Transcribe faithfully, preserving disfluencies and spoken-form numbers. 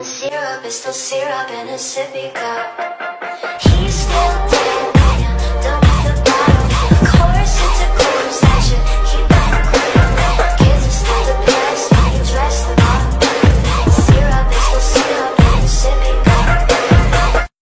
Syrup is still syrup in a sippy cup.